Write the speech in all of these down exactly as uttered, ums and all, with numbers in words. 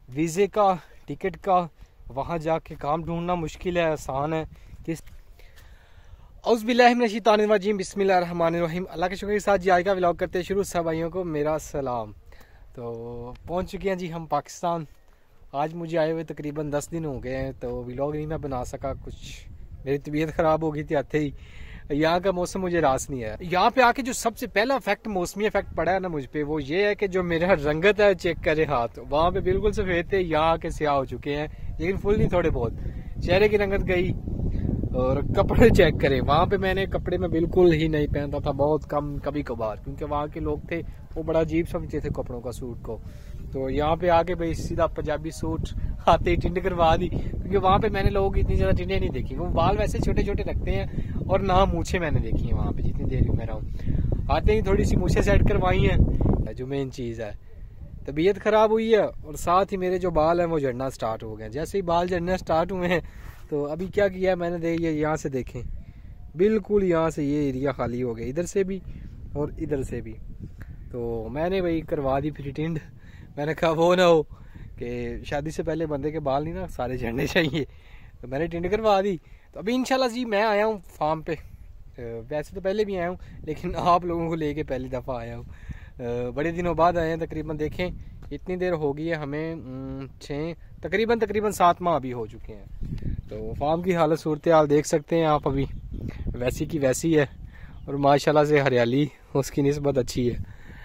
वीज़े का, टिकट का, वहाँ जाके काम ढूंढना मुश्किल है, आसान है। किस औज़ुबिल्लाहिमिनश्शैतानिर्रजीम बिस्मिल्लाहिर्रहमानिर्रहीम। अल्लाह के शुक्र के साथ जी आज का व्लॉग करते हैं शुरू। सब भाइयों को मेरा सलाम। तो पहुँच चुके हैं जी हम पाकिस्तान। आज मुझे आए हुए तकरीबन दस दिन हो गए हैं, तो व्लॉग नहीं मैं बना सका, कुछ मेरी तबीयत ख़राब हो गई थी आते ही। यहाँ का मौसम मुझे रास नहीं है। यहाँ पे आके जो सबसे पहला इफेक्ट मौसमी इफेक्ट पड़ा है ना मुझ पे, वो ये है कि जो मेरा रंगत है चेक करे हाथ, वहाँ पे बिल्कुल सफेद थे, यहाँ आके स्याह हो चुके हैं, लेकिन फुल नहीं, थोड़े बहुत। चेहरे की रंगत गई। और कपड़े चेक करें, वहाँ पे मैंने कपड़े में बिल्कुल ही नहीं पहनता था, बहुत कम, कभी कभार, क्योंकि वहाँ के लोग थे वो बड़ा अजीब समझते थे कपड़ों का, सूट को। तो यहाँ पे आके भाई सीधा पंजाबी सूट आते ही टिंड करवा दी, क्योंकि वहाँ पे मैंने लोगों की इतनी ज्यादा टिंडे नहीं देखी। वो बाल वैसे छोटे छोटे रखते हैं, और ना मूछे मैंने देखी है वहाँ पे जितनी देर में रहा हूँ। आते ही थोड़ी सी मूछे सेट करवाई हैं, जो मेन चीज़ है। तबीयत खराब हुई है, और साथ ही मेरे जो बाल हैं वो झड़ना स्टार्ट हो गए। जैसे ही बाल झड़ना स्टार्ट हुए हैं, तो अभी क्या किया है मैंने, दे ये यहाँ से देखें, बिल्कुल यहाँ से ये एरिया खाली हो गया, इधर से भी और इधर से भी। तो मैंने भाई करवा दी फिर टिंड। मैंने कहा वो ना हो कि शादी से पहले बंदे के बाल नहीं ना सारे झड़ने चाहिए, तो मैंने टिंड करवा दी। तो अभी इंशाल्लाह जी मैं आया हूँ फार्म पे। वैसे तो पहले भी आया हूँ, लेकिन आप लोगों को लेके पहली दफ़ा आया हूँ, बड़े दिनों बाद आए हैं। तकरीबन देखें इतनी देर हो गई है हमें, छः तकरीबन तकरीबन सात माह अभी हो चुके हैं। तो फार्म की हालत सूरत हाल देख सकते हैं आप, अभी वैसी की वैसी है, और माशाल्लाह से हरियाली उसकी निस्बत अच्छी है।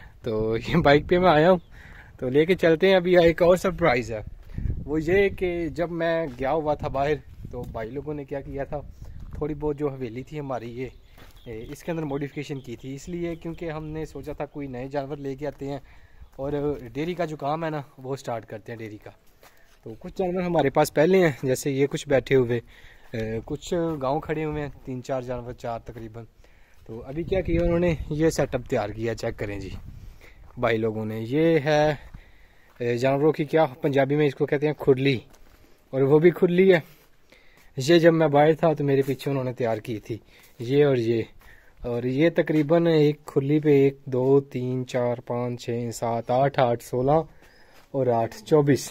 तो ये बाइक पे मैं आया हूँ, तो लेके चलते हैं। अभी एक और सरप्राइज़ है, वो ये कि जब मैं गया हुआ था बाहर, तो भाई लोगों ने क्या किया था, थोड़ी बहुत जो हवेली थी हमारी ये इसके अंदर मॉडिफिकेशन की थी, इसलिए क्योंकि हमने सोचा था कोई नए जानवर लेके आते हैं और डेयरी का जो काम है ना वो स्टार्ट करते हैं डेयरी का। तो कुछ जानवर हमारे पास पहले हैं, जैसे ये कुछ बैठे हुए, कुछ गांव खड़े हुए हैं, तीन चार जानवर, चार तकरीबन। तो अभी क्या किया उन्होंने, ये सेटअप तैयार किया, चेक करें जी भाई लोगों ने। ये है जानवरों की, क्या पंजाबी में इसको कहते हैं, खुरली, और वो भी खुरली है। ये जब मैं बाहर था तो मेरे पीछे उन्होंने तैयार की थी, ये और ये। और ये तकरीबन एक खुरली पे एक दो तीन चार पाँच छः सात आठ आठ सोलह और आठ चौबीस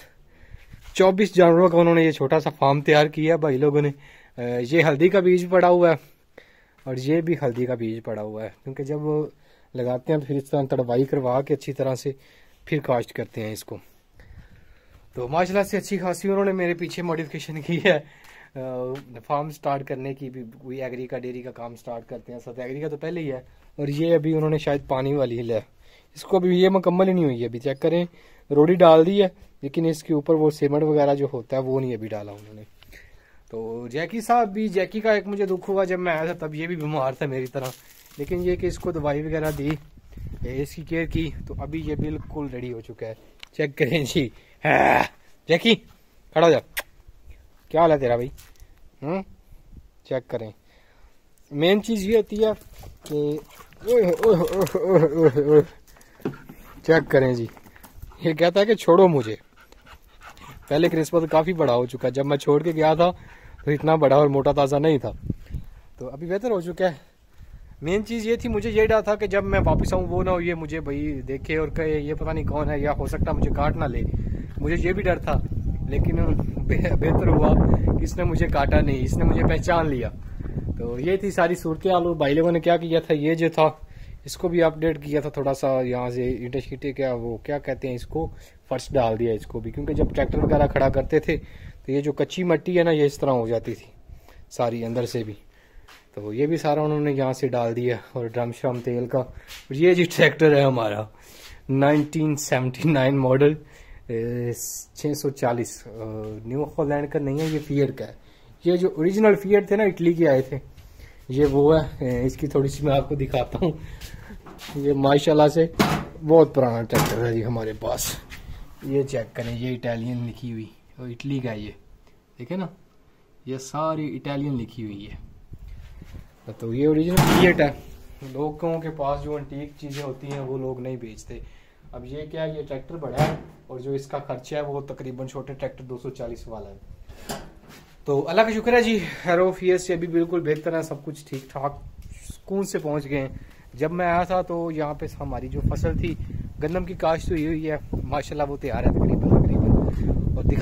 चौबीस जानवरों का उन्होंने ये छोटा सा फार्म तैयार किया भाई लोगों ने। ये हल्दी का बीज पड़ा हुआ है, और ये भी हल्दी का बीज पड़ा हुआ है, क्योंकि जब वो लगाते हैं तो फिर इस तरह तड़वाई करवा के अच्छी तरह से फिर काश्त करते हैं इसको। तो माशाल्लाह से अच्छी खासी उन्होंने मेरे पीछे मॉडिफिकेशन की है फार्म स्टार्ट करने की भी। कोई एग्री का डेयरी का काम स्टार्ट करते हैं, साथ एग्री का तो पहले ही है। और ये अभी उन्होंने शायद पानी वाली हिल है, इसको अभी ये मुकम्मल ही नहीं हुई है, अभी चेक करें। रोडी डाल दी है, लेकिन इसके ऊपर वो सीमेंट वगैरह जो होता है वो नहीं अभी डाला उन्होंने। तो जैकी साहब भी, जैकी का एक मुझे दुख हुआ जब मैं आया था, तब ये भी बीमार था मेरी तरह, लेकिन ये कि इसको दवाई वगैरह दी, इसकी केयर की, तो अभी ये बिल्कुल रेडी हो चुका है। चेक करें जी, जैकी खड़ा हो जा, क्या हाल है तेरा भाई? हम्म चेक करें। मेन चीज ये होती है कि चेक करें जी, ये कहता है कि छोड़ो मुझे। पहले की निस्बत काफी बड़ा हो चुका है, जब मैं छोड़ के गया था तो इतना बड़ा और मोटा ताजा नहीं था, तो अभी बेहतर हो चुका है। मेन चीज ये थी, मुझे ये डर था कि जब मैं वापस आऊँ वो ना हो ये मुझे भाई देखे और कहे ये पता नहीं कौन है, या हो सकता मुझे काट ना ले, मुझे ये भी डर था। लेकिन बेहतर हुआ कि इसने मुझे काटा नहीं, इसने मुझे पहचान लिया। तो ये थी सारी सूरत हाल। और भाई लोगों ने क्या किया था, ये जो था इसको भी अपडेट किया था थोड़ा सा, यहाँ से ईंटे शीटे क्या वो क्या कहते हैं इसको, फर्श डाल दिया इसको भी, क्योंकि जब ट्रैक्टर वगैरह खड़ा करते थे तो ये जो कच्ची मिट्टी है ना ये इस तरह हो जाती थी सारी अंदर से भी। तो ये भी सारा उन्होंने यहाँ से डाल दिया, और ड्रम श्रम तेल का। और ये जी ट्रैक्टर है हमारा नाइनटीन सेवेंटी नाइन मॉडल, छः सौ चालीस, न्यू हॉलैंड का नहीं है, ये फिएट का है। ये जो ओरिजिनल फिएट थे ना इटली के आए थे, ये वो है। इसकी थोड़ी सी मैं आपको दिखाता हूँ। ये माशाल्लाह से बहुत पुराना ट्रैक्टर है जी हमारे पास। ये चेक करें, ये इटालियन लिखी हुई, और इटली का ये देखे ना, ये सारी इटालियन लिखी हुई है। तो ये ओरिजिनल फिएट है। लोगों के पास जो एंटीक चीज़ें होती हैं वो लोग नहीं बेचते। अब ये क्या है, ये ट्रैक्टर बड़ा है, और जो इसका खर्चा है वो तकरीबन छोटे ट्रैक्टर दो सौ चालीस वाला है। तो अल्लाह का शुक्र है जी, हैरोफियत से अभी बिल्कुल बेहतर है, सब कुछ ठीक ठाक सुकून से पहुंच गए हैं। जब मैं आया था तो यहाँ पे हमारी जो फसल थी, गंदम की काश्त हुई हुई है, माशाल्लाह वो तैयार है तकरीबन तकरीबन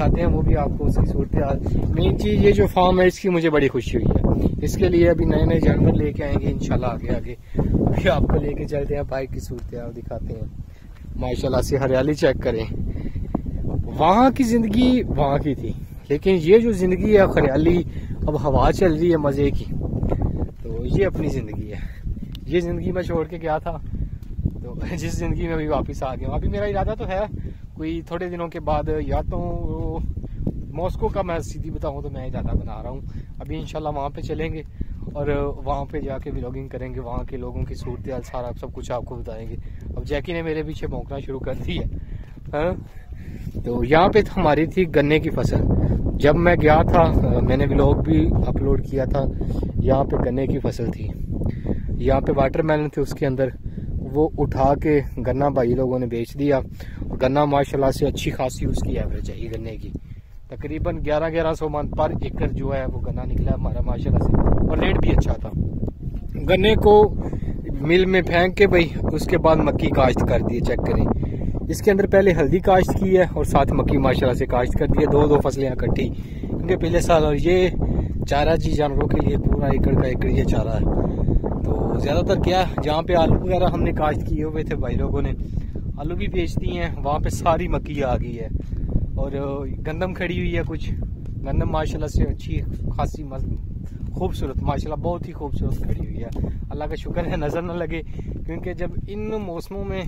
दिखाते हैं, वो भी आपको उसकी सूरत हाल। मेन चीज ये जो फार्म है इसकी मुझे बड़ी खुशी हुई है, इसके लिए अभी नए नए जानवर लेके आएंगे इंशाल्लाह आगे आगे। अभी आपको लेके चलते हैं, बाइक की सूरत हाल दिखाते हैं। माशाल्लाह से हरियाली चेक करें। वहाँ की जिंदगी वहाँ की थी, लेकिन ये जो जिंदगी है हरियाली, अब हवा चल रही है मजे की, तो ये अपनी जिंदगी है। ये जिंदगी मैं छोड़ के गया था, तो जिस जिंदगी में अभी वापस आ गया। अभी मेरा इरादा तो है कोई थोड़े दिनों के बाद, या तो मॉस्को का मैं सीधी बताऊं तो मैं इरादा बना रहा हूँ। अभी इंशाल्लाह वहाँ पे चलेंगे और वहाँ पे जाके व्लॉगिंग करेंगे, वहाँ के लोगों की सूरत हाल सारा सब कुछ आपको बताएंगे। अब जैकी ने मेरे पीछे भौंकना शुरू कर दी है, हाँ? तो यहाँ पे हमारी थी गन्ने की फसल। जब मैं गया था मैंने व्लॉग भी अपलोड किया था। यहाँ पे गन्ने की फसल थी, यहाँ पे वाटरमेलन थे उसके अंदर, वो उठा के गन्ना भाई लोगों ने बेच दिया। गन्ना माशाल्लाह से अच्छी खासी उसकी एवरेज है गन्ने की, तकरीबन ग्यारह ग्यारह सौ मन पर एकड़ जो है वो गन्ना निकला हमारा माशाल्लाह से, और रेट भी अच्छा था। गन्ने को मिल में फेंक के भाई उसके बाद मक्की काश्त कर दी। चेक करें, इसके अंदर पहले हल्दी काश्त की है और साथ मक्की माशाल्लाह से काश्त कर दी है, दो दो फसलें इकट्ठी, क्योंकि पिछले साल। और ये चारा जी जानवरों के लिए पूरा एकड़ का एकड़ ये चारा है। तो ज्यादातर क्या, जहाँ पे आलू वगैरह हमने काश्त किए हुए थे भाई लोगों ने, आलू भी बेचती हैं, वहाँ पे सारी मक्की आ गई है। और गंदम खड़ी हुई है, कुछ गंदम माशाल्लाह से अच्छी खासी खूबसूरत, माशाल्लाह बहुत ही खूबसूरत खड़ी हुई है। अल्लाह का शुक्र है नजर न लगे, क्योंकि जब इन मौसमों में,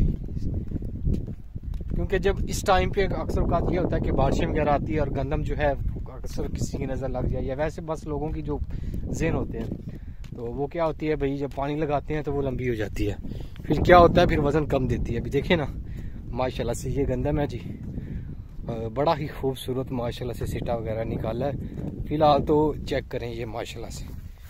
क्योंकि जब इस टाइम पे अक्सर औकात ये होता है कि बारिशें वगैरह आती है और गंदम जो है अक्सर किसी की नजर लग जाए, या वैसे बस लोगों की जो ज़हन होते हैं, तो वो क्या होती है भाई, जब पानी लगाते हैं तो वो लंबी हो जाती है, फिर क्या होता है, फिर वजन कम देती है। अभी देखे ना माशाल्लाह से ये गंदम है जी, बड़ा ही खूबसूरत माशाल्लाह से सिट्टा वगैरह निकाला है। फिलहाल तो चेक करें ये माशाल्लाह से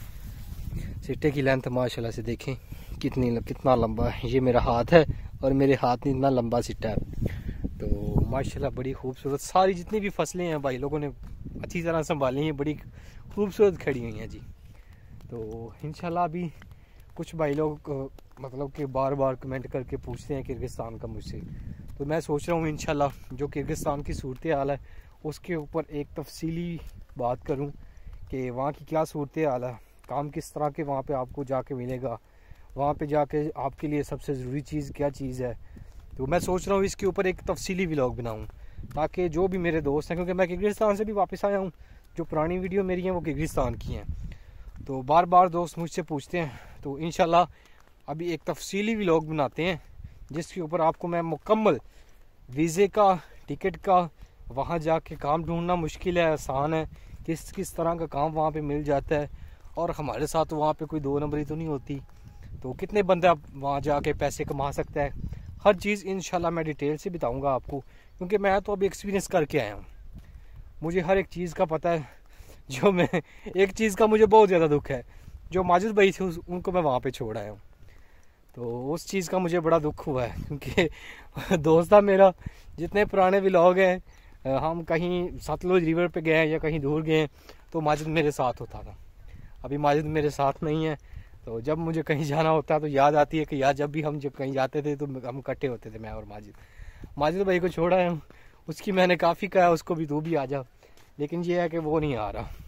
सिट्टे की लेंथ माशाल्लाह से देखें कितनी कितना लंबा है। ये मेरा हाथ है और मेरे हाथ में इतना लंबा सिट्टा है। तो माशाल्लाह बड़ी खूबसूरत सारी जितनी भी फसलें हैं भाई लोगों ने अच्छी तरह संभाली हैं, बड़ी खूबसूरत खड़ी हुई हैं जी। तो इंशाल्लाह अभी कुछ भाई लोग मतलब कि बार बार कमेंट करके पूछते हैं किर्गिस्तान का मुझसे, तो मैं सोच रहा हूँ इंशाल्लाह जो किर्गिस्तान की सूरत हाल है उसके ऊपर एक तफसीली बात करूँ कि वहाँ की क्या सूरत हाल है, काम किस तरह के वहाँ पे आपको जाके मिलेगा, वहाँ पे जाके आपके लिए सबसे ज़रूरी चीज़ क्या चीज़ है। तो मैं सोच रहा हूँ इसके ऊपर एक तफसीली व्लॉग बनाऊँ, ताकि जो भी मेरे दोस्त हैं, क्योंकि मैं किर्गिस्तान से भी वापस आया हूँ, जो पुरानी वीडियो मेरी हैं वो किर्गिस्तान की हैं, तो बार बार दोस्त मुझसे पूछते हैं। तो इंशाल्लाह अभी एक तफसीली व्लॉग बनाते हैं जिसके ऊपर आपको मैं मुकम्मल वीज़े का, टिकट का, वहाँ जाके काम ढूंढना मुश्किल है आसान है, किस किस तरह का काम वहाँ पे मिल जाता है, और हमारे साथ वहाँ पे कोई दो नंबरी तो नहीं होती, तो कितने बंदे आप वहाँ जाके पैसे कमा सकता है, हर चीज़ इंशाल्लाह मैं डिटेल से बताऊँगा आपको, क्योंकि मैं तो अभी एक्सपीरियंस करके आया हूँ, मुझे हर एक चीज़ का पता है। जो मैं एक चीज़ का मुझे बहुत ज़्यादा दुख है, जो माजिद भाई थे उनको मैं वहाँ पे छोड़ आया हूँ, तो उस चीज़ का मुझे बड़ा दुख हुआ है, क्योंकि दोस्त था मेरा, जितने पुराने व्लॉग हैं, हम कहीं सतलुज रिवर पे गए हैं या कहीं दूर गए हैं तो माजिद मेरे साथ होता था। अभी माजिद मेरे साथ नहीं है, तो जब मुझे कहीं जाना होता है तो याद आती है कि यार जब भी हम जब कहीं जाते थे तो हम इकट्ठे होते थे, मैं और माजिद। माजिद भाई को छोड़ा है, उसकी मैंने काफ़ी कहा उसको भी तू भी आ जा, लेकिन ये है कि वो नहीं आ रहा।